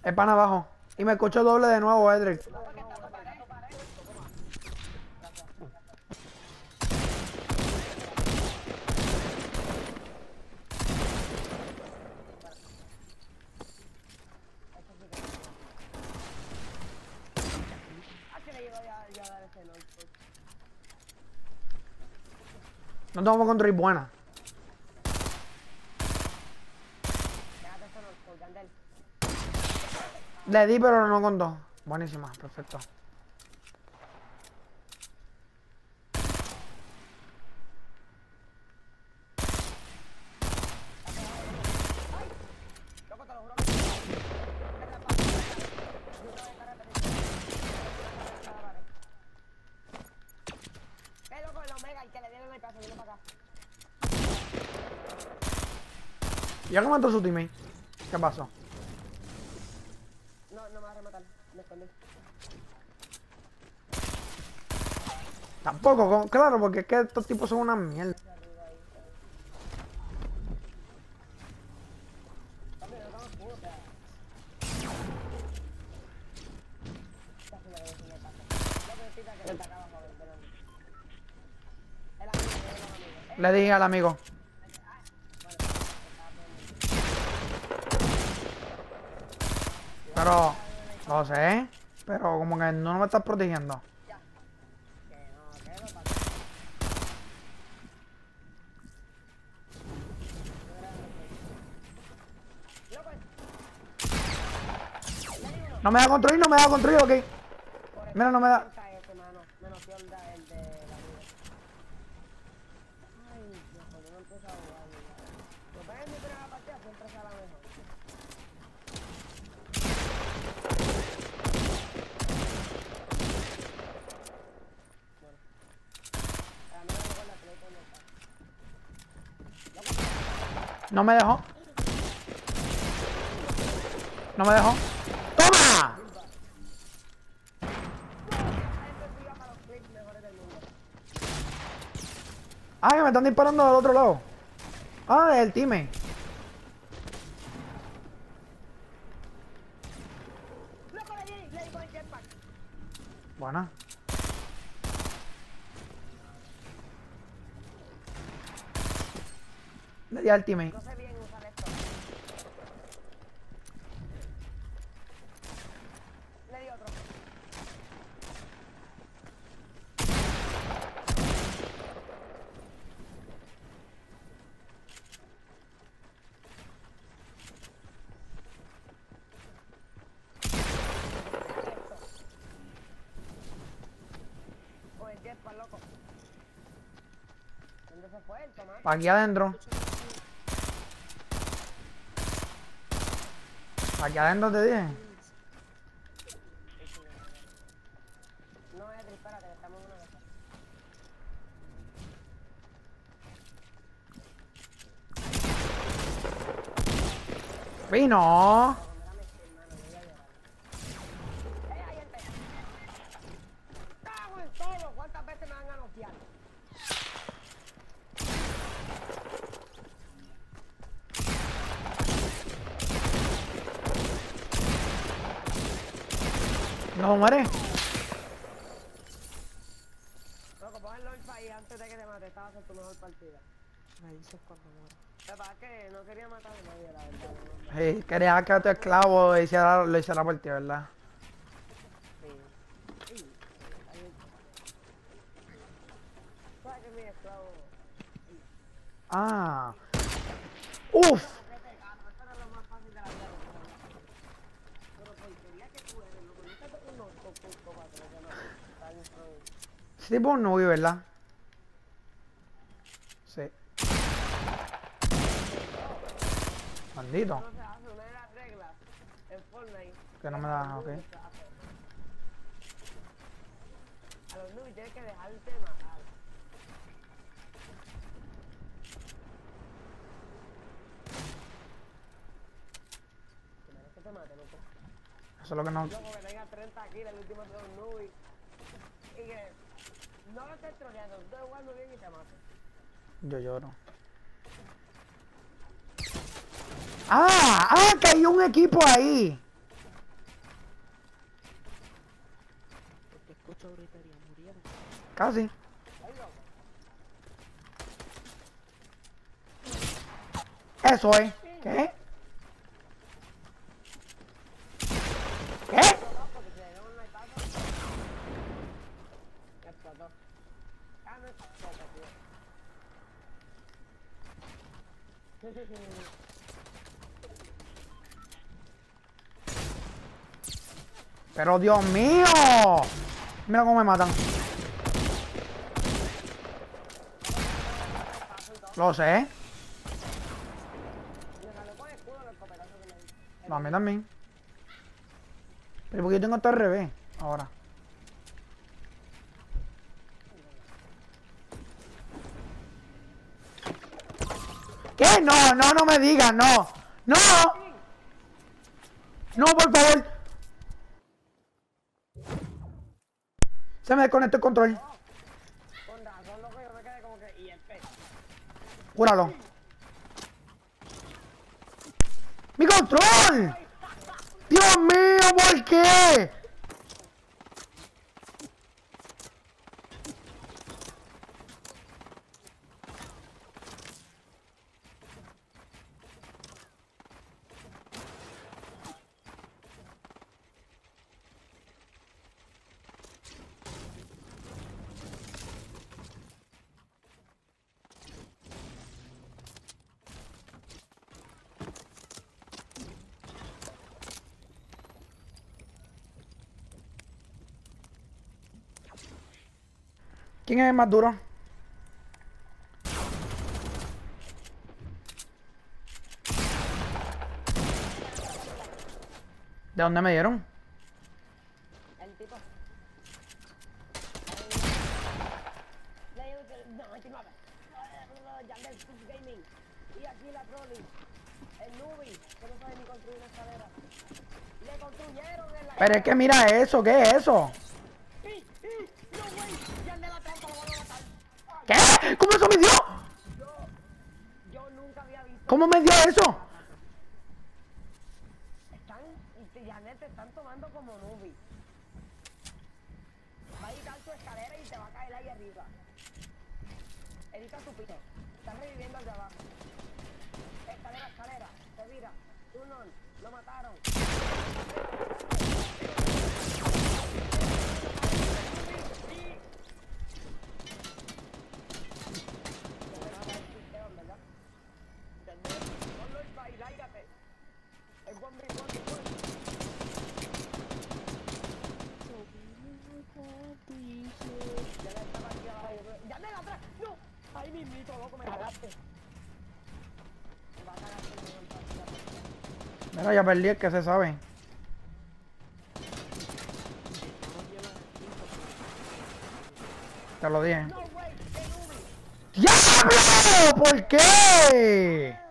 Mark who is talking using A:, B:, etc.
A: Es pan abajo. Y me escucho doble de nuevo, Edric. No tengo control buena. Le di, pero no contó. Buenísima, perfecto. ¿Ya comentó su teammate? ¿Qué pasó?
B: No me va a rematar. Me escondí.
A: Tampoco, claro, porque es que estos tipos son una mierda. Le dije al amigo. Pero, no sé, pero como que no me estás protegiendo. No me da control, no me da control, ok. Mira, no me da. No me dejó. No me dejó. ¡Toma! Ah, que me están disparando del otro lado. Ah, del teammate. Buena. Le di al teammate.
B: No sé bien usar esto. Le di otro. O el jetpack, loco. ¿Dónde se fue el tomate?
A: Aquí adentro. Aquí adentro te dije.
B: No, Edri, espérate, que estamos en una de esas.
A: Vino.
B: Hay gente. ¡Cago en todo! ¿Cuántas veces me van a noquear?
A: No muere.
B: Loco, pon el launch ahí antes de que te mate. Esta va a ser tu mejor partida.
C: Me dices cuando muera.
B: Lo que pasa es que no quería matar a nadie, la verdad.
A: Sí, quería que tu esclavo lo hiciera por ti, ¿verdad?
B: Sí. Sí. ¿Sabes que mi esclavo?
A: Ah. Uf.
B: Eso era lo más fácil de la vida. Pero porquería que tú eres, loco. No estás unos cocos para que no están en.
A: Ese tipo no vi, ¿verdad? Sí. Maldito.
B: No se hace una de las reglas en Fortnite.
A: Que no me da, ok.
B: A los noobs tienes que dejarte matar. Que te mate, loco.
A: Eso es lo que no.
B: Loco, que tenga 30 kills, el último son un noob. Y que no lo estés troleando, tú estás jugando bien y te mate.
A: Yo lloro. Que hay un equipo ahí.
C: 8 griterías murieron.
A: Casi.
B: Ay, loco.
A: Eso es. ¿Qué? ¿Qué?
B: Explotó porque se le dio un snipazo. Explotó. Ah, no explota, tío.
A: Pero Dios mío. Mira cómo me matan. Lo sé.
B: Me salió con escudo el escopetazo que le di.
A: No, a mí también. Pero porque yo tengo esto al revés. Ahora. ¿Qué? No, no, no me digas, no. No. No, por favor. Se me desconectó el control.
B: Con razón, loco, yo me quedé como que... Y el pez.
A: Cúralo. ¡Mi control! ¡Dios mío! ¿Por qué? ¿Quién es el más duro? ¿De dónde me dieron?
B: El tipo. No, 29. Yandel Food Gaming. Y aquí la Trolli. El Nubi, que no sabe ni construir una escalera. Le construyeron en la...
A: Pero es que mira eso, ¿qué es eso?
B: No, güey. Yandel la trampa, lo van a matar.
A: ¿Qué? ¿Cómo eso me dio?
B: Yo nunca había visto...
A: ¿Cómo me dio eso?
B: Yandel te están tomando como Nubi. Va a quitar tu escalera y te va a caer ahí arriba. Edita tu piso. Estás reviviendo al de abajo. Escalera, escalera. Se vira. Turnon. Lo mataron. Ahí mismito, loco, me cagaste. Va a cagarte en partida.
A: Mira, ya perdí el que se sabe. Te lo dije.
B: No, güey, el Ubi.
A: ¡Diablo! ¿Por qué?